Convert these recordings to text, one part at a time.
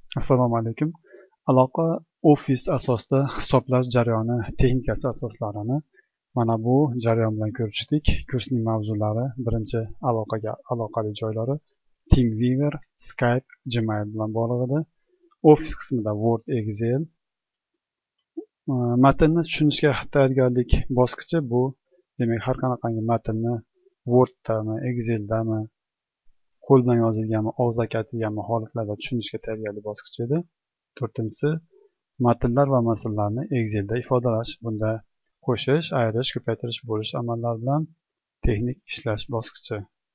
Assalomu alaykum. Aloqa ofis asosida hisoblash jarayoni texnikasi asoslarini mana bu jarayon bilan ko'rib chiqdik. Kursning mavzulari, birinchi aloqali joylari TeamViewer, Skype, Gmail bilan bog'liq edi. Ofis qismida Word, Excel. Matnni tushunishga tayyorgarlik bosqichi bu, demak har qanaqangi matnni Worddami, Exceldami, qo'l bilan yozilganmi, og'zaki aytilganmi holatlarda tushunishga tayyorgarlik bosqichi edi. To'rtinchisi, matnlar va masalalarni Excelda ifodalash. Bunda qo'shish, ayirish, ko'paytirish, bo'lish amallari bilan texnik ishlash bosqichi.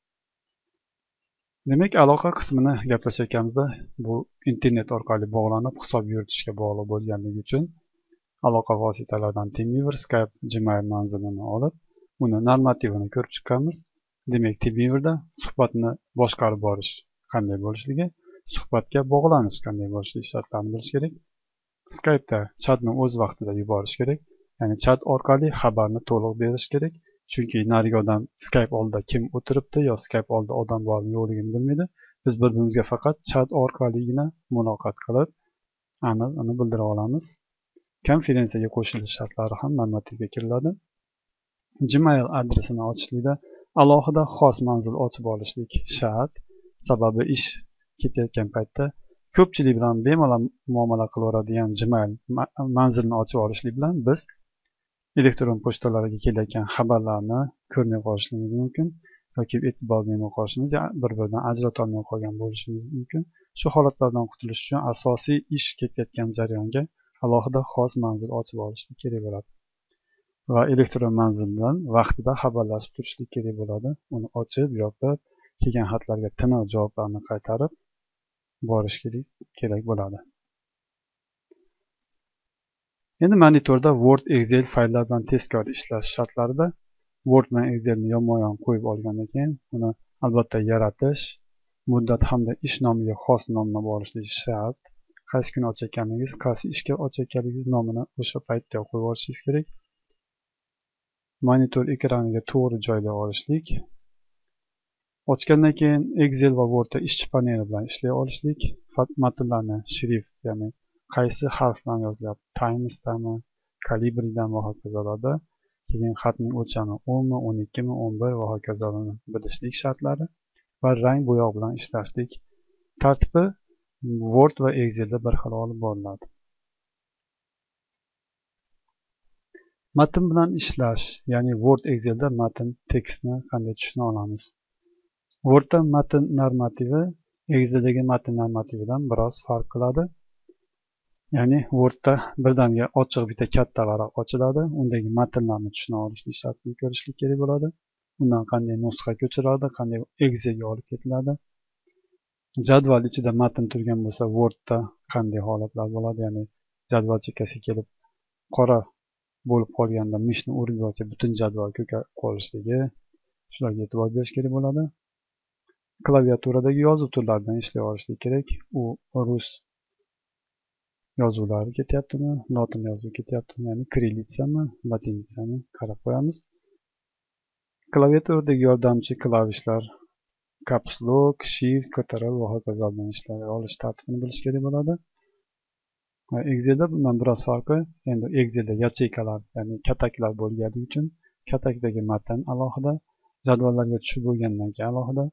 Demak, aloqa qismini gaplashayotganimizda bu internet orqali bog'lanib hisob yuritishga bog'liq bo'lganligi uchun aloqa vositalaridan TeamViewer, Skype, Gmail manzilini olib, uni normativini ko'rib chiqqanmiz. Demak, TeamViewerda suhbatni boshqarib borish qanday bo'lishligi, suhbatga bog'lanish qanday bo'lishligi shartlarini bilish kerak. Skype'da chatni o'z vaqtida yuborish kerak. Ya'ni chat orqali xabarni to'liq berish kerak. Chunki narigi odam Skype oldida kim o'tiribdi yo Skype oldida odam bormi yo'qligini bilmaydi. Biz bir-birimizga faqat chat orqaligina muloqot qilib aniq bildira olamiz. Konferensiyaga qo'shilish shartlari ham normativga kiriladi. Gmail adresini ochishlikda alohida xos manzil ochib olishlik shart. Sababi ish ketayotgan paytda ko'pchilik bilan bemalol muomala qilaveradigan Gmail manzilini ochib olishlik bilan biz elektron pochtalarga kelayotgan xabarlarni ko'rmay qolishimiz mumkin yoki e'tibor bermay qolishimiz, bir-biridan ajrata olmay qolgan bo'lishimiz mumkin. Shu holatlardan qutulish uchun asosiy ish ketayotgan jarayonga alohida xos manzil ochib olishlik kerak bo'ladi. Va elektron manzildan vaqtida xabarlashib turishlik kerak bo'ladi. Uni ochib, yopib, kelgan xatlarga tiniq javoblarni qaytarib borish kerak bo'ladi. Endi monitorda Word, Excel fayllar bilan tezkor ishlash shartlarida Word bilan Excelni yonma-yon qo'yib olgandan keyin uni albatta yaratish, muddat hamda ish nomiga xos nomni olishingiz shart. Qaysi kuni ochayotganingiz, qaysi ishga ochayotganingiz nomini o'sha paytda qo'yib olishingiz kerak. Monitor ekraniga to'g'ri joylay olishlik. Ochgandan keyin Excel va Wordda ishchi paneli bilan ishlay olishlik. Matnlarni shrift, ya'ni qaysi harf bilan yozilyapti, Times'dami, Calibridami va hokazolarda. Keyin xatning o'lchami 10 mi, 12 mi, 11 va hokazolarni bilishlik shartlari va rang bo'yoq bilan ishlashlik tartibi Word va Excelda bir xil olib boriladi. Matn bilan ishlash, ya'ni Word, Excelda matn, tekstni qanday tushuna olamiz? Wordda matn normativi Exceldagi matn normatividan biroz farq qiladi. Ya'ni Wordda birdaniga ochiq bitta katta varaq ochiladi. Undagi matnlarni tushuna olishlik shartini ko'rishlik kerak bo'ladi. Undan qanday nusxa ko'chiriladi, qanday Excelga olib ketiladi. Jadval ichida matn turgan bo'lsa, Wordda qanday holatlar bo'ladi? Ya'ni jadval chekkasiga kelib qora bo'lib qolganda mishni urib yoki butun jadval ko'karib qolishligi, shularga e'tibor berish kerak bo'ladi. Klaviaturadagi yozuv turlaridan ishlay olishlik kerak. U rus yozuvlari ketyaptimi, lotin yozuvi ketyaptimi, ya'ni kirillitsami, latinitsami qarab qo'yamiz. Klaviaturadagi yordamchi klavishlar Caps Lock, Shift, Ctrl va hokazo bilan ishlay olish tartibini bilish kerak bo'ladi. Excelda bundan biroz farqi, endi Excelda yacheykalar, ya'ni kataklar bo'lganligi uchun katakdagi matn alohida, jadvallarga tushib bo'lgandan keyin alohida.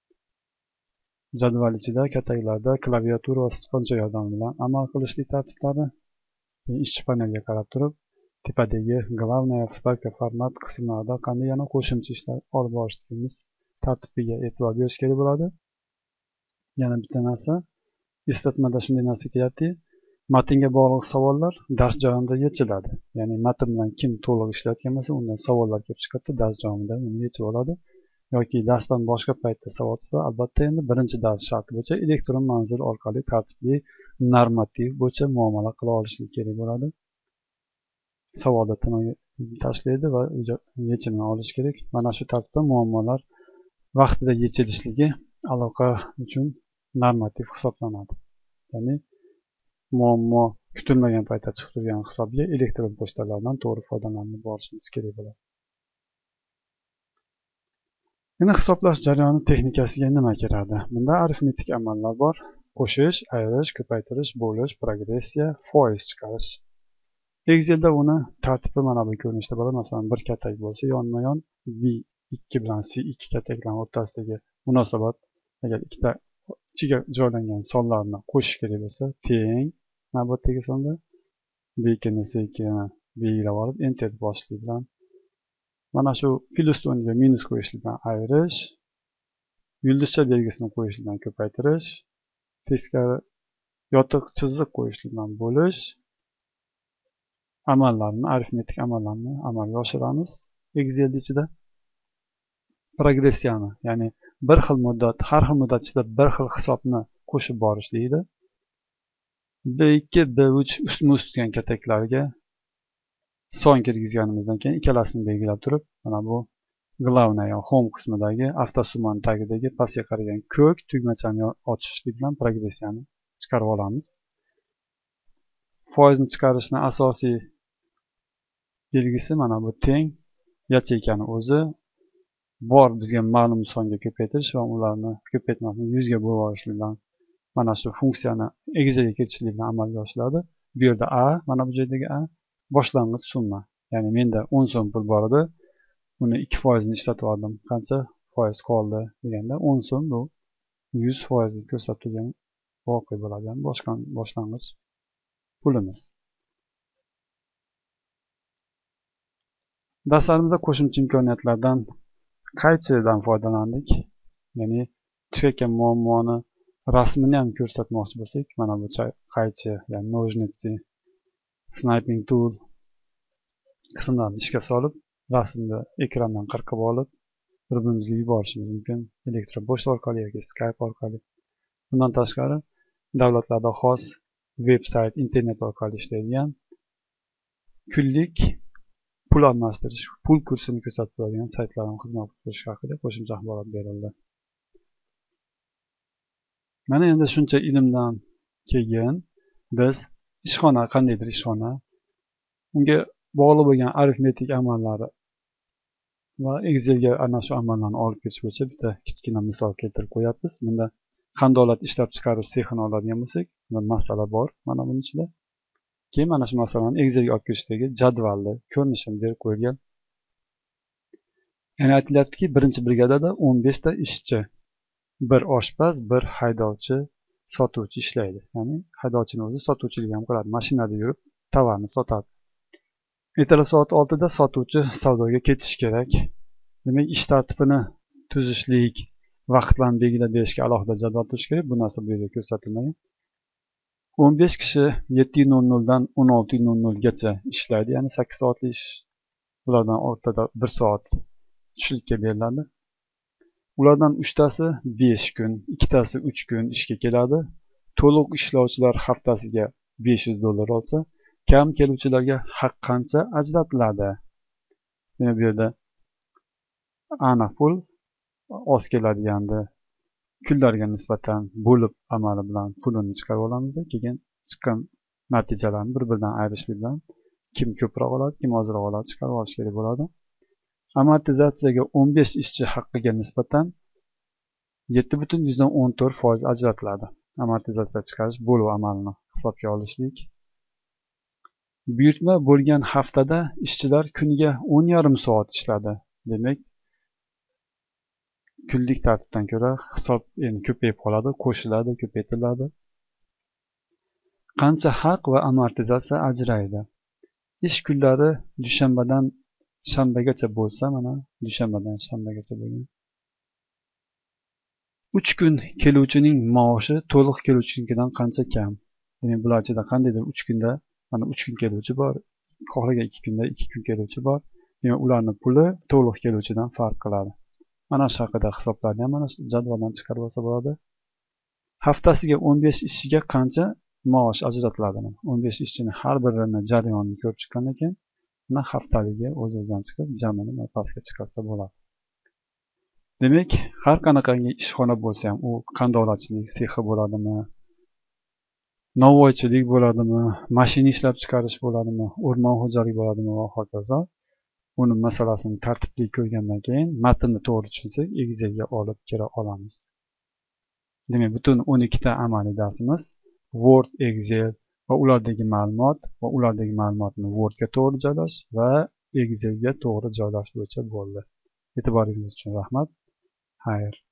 Jadval ichida kataklarda klaviatura va sichqoncha yordami bilan amal qilishlik tartiblari. Ishchi panelga qarab turib, tepadagi glavnaya, vstavka, format qismlarida qanday yana qo'shimcha ishlar olib borishligimiz tartibiga e'tibor berish kerak bo'ladi. Yana bitta narsa, eslatmada shunday narsa kelyapti. Matnga bog'liq savollar dars jarayonida yechiladi. Ya'ni matn bilan kim to'liq ishlayotgan bo'lsa, undan savollar kelib chiqadi, dars jarayonida uni yechib oladi. Yoki darsdan boshqa paytda savol tug'sa, albatta endi birinchi dars sharti bo'yicha elektron manzil orqali tartibli normativ bo'yicha muomala qila olishlik kerak bo'ladi. Savolda tashlaydi va yechimini olish kerak. Mana shu tartibda muammolar vaqtida yechilishligi aloqa uchun normativ hisoblanadi. Ya'ni muammo kutilmagan paytda chiqib turgan hisobga elektron pochtalardan to'g'ri foydalanib borishimiz kerak bo'ladi. Endi hisoblash jarayoni texnikasiga nima kiradi? Bunda arifmetik amallar bor. qo'shish, ayirish, ko'paytirish, bo'lish, progressiya, foiz chiqarish. Excel'da uni tartibi mana bu ko'rinishda bo'ladi. Masalan, bir katak bo'lsa, yonma-yon B2 bilan C2 kataklar o'rtasidagi munosabat agar ikkita ichiga joylangan sonlarni qo'shish kerak bo'lsa, teng navbatdagi sonda B2ni C2ni belgilab olib, enter bosishlik bilan mana shu plyus o'rniga minus qo'yishlik bilan ayirish, yulduzcha belgisini qo'yishlik bilan ko'paytirish, teskari yotiq chiziq qo'yishlik bilan bo'lish amallarni, arifmetik amallarni amalga oshiramiz. Excel ichida progressiyani, ya'ni bir xil muddat, har xil muddat ichida bir xil hisobni qo'shib borish deydi. B2, B3 ustma-ust turgan kataklarga son kirgizganimizdan keyin ikkalasini belgilab turib, mana bu главная home qismidagi avtosummaning tagidagi pastga qaragan ko'k tugmachani ochishlik bilan progressiyani chiqarib olamiz. Foizni chiqarishni asosiy belgisi mana bu teng yacheykani o'zi bor bizga ma'lum songa ko'paytirish va ularni ko'paytmasni 100 ga bo'lib olishlik bilan mana shu funksiyani Excelga kiritishlik bilan amalga oshiriladi. Bu yerda A, mana bu joydagi A boshlang'ich summa. Ya'ni menda 10 so'm pul bor edi. Uni 2% ni ishlatib oldim. Qancha foiz qoldi deganda 10 so'm bu 100% ni ko'rsatib turgan voqea bo'ladi. Yani boshlang'ich pulimiz. Darslarimizda qo'shimcha imkoniyatlardan qaysidan foydalandik? Ya'ni chiqayotgan muammoni rasmini ham ko'rsatmoqchi bo'lsak, mana bu qaychi, ya'ni nojniцы, sniping tool qismlarini ishga solib, rasmni ekrandan qirqib olib, bir-birimizga yuborishimiz mumkin. Elektropochta orqali yoki Skype orqali. Bundan tashqari, davlatlarda xos veb-sayt, internet orqali ishlaydigan kunlik pul almashtirish, pul kursini ko'rsatib turadigan saytlarning xizmat qilish haqida qo'shimcha axborot berildi. Mana endi shuncha ilmdan keyin biz ishxona, qandaydir ishxona, unga bog'liq bo'lgan arifmetik amallari va Excelga ana shu amallarni olib kirish bo'yicha bitta kichkina misol keltirib qo'yapmiz. Bunda qandolat ishlab chiqarish sexini oladigan bo'lsak, bunda masala bor mana buning ichida. Keyin mana shu masalani Excelga olib kirishdagi jadvalni ko'rinishini berib qo'yilgan. Ya'ni aytilyaptiki, birinchi brigadada 15 ta ishchi, bir oshpaz, bir haydovchi, sotuvchi ishlaydi. Ya'ni haydovchining o'zi sotuvchilik ham qiladi, mashinada yurib tovarni sotadi. Ertalab soat 6 da sotuvchi savdoga ketish kerak. Demak, ish tartibini tuzishlik, vaqtlarni belgilab berishga alohida jadval tuzish kerak. Bu narsa bu yerda ko'rsatilmagan. 15 kishi 7:00 dan 16:00 gacha ishlaydi. Ya'ni 8 soatli ish. Ulardan o'rtada 1 soat tushlikka beriladi. Ulardan 3 tasi 5 kun, 2 tasi 3 kun ishga keladi. To'liq ishlovchilar haftasiga $500 olsa, kam keluvchilarga haq qancha ajratiladi? Yana bu yerda aniq pul oz keladiganda kunlarga nisbatan bo'lib amali bilan pulini chiqarib olamiz. Keyin chiqqan natijalarni bir-biridan ayirishlik bilan kim ko'proq oladi, kim ozroq oladi chiqarib olish kerak bo'ladi. Amortizatsiyaga 15 ishchi haqqiga nisbatan 7,14% ajratiladi. Amortizatsiya chiqarish bo'luv amalini hisobga olishlik. Buyurtma bo'lgan haftada ishchilar kuniga 10,5 soat ishladi. Demak, kunlik tartibdan ko'ra hisob endi ko'payib qoladi, qo'shiladi, ko'paytiriladi. Qancha haq va amortizatsiya ajraydi? Ish kunlari dushanbadan shanbagacha bo'lsa, mana dushanbadan shanbagacha bo'lgan. 3 kun keluvchining maoshi to'liq keluvchinikidan qancha kam? Demak, bular ichida qandaydir 3 kunda, mana 3 kun keluvchi bor, xohlagan 2 kunda 2 kun keluvchi bor. Demak, ularning puli to'liq keluvchidan farq qiladi. Mana shu haqida hisoblarni ham mana shu jadvaldan chiqarib olsa bo'ladi. Haftasiga 15 ishchiga qancha maosh ajratiladi? 15 ishchining har birining jarayonini ko'rib chiqqandan keyin mana haftaligi o'z-o'zidan chiqib, jamini pastga chiqarsa bo'ladi. Demak, har qanaqangi ishxona bo'lsa ham, u qandolatchilik sexi bo'ladimi, novvoychilik bo'ladimi, mashina ishlab chiqarish bo'ladimi, o'rmon xo'jaligi bo'ladimi va hokazo. Uni masalasini tartibli ko'rgandan keyin matnni to'g'ri tushunsak, Excelga olib kira olamiz. Demak, butun 12 ta amaliy darsimiz Word, Excel va ulardagi ma'lumotni Wordga to'g'ri joylash va Excelga to'g'ri joylash bo'yicha bo'ldi. E'tiboringiz uchun rahmat. Xayr.